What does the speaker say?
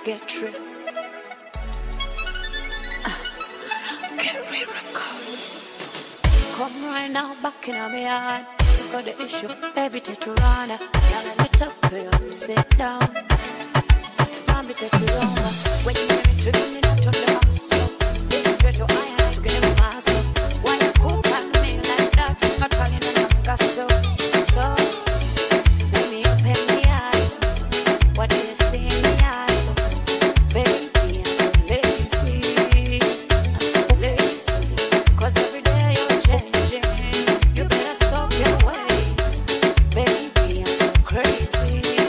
get tripped. Carry records. Come right now, back in my yard. So got the issue, baby, take you round. Now let me talk to you, sit down. Baby, take you round. When you get to the minute of the house, this straight to iron to get a mass. Why you cook at me like that? Not calling a longer so. Let me open my eyes. What do you see in my eyes? Baby, I'm so lazy. I'm so lazy. Cause every day you're changing. You better stop your ways. Baby, I'm so crazy.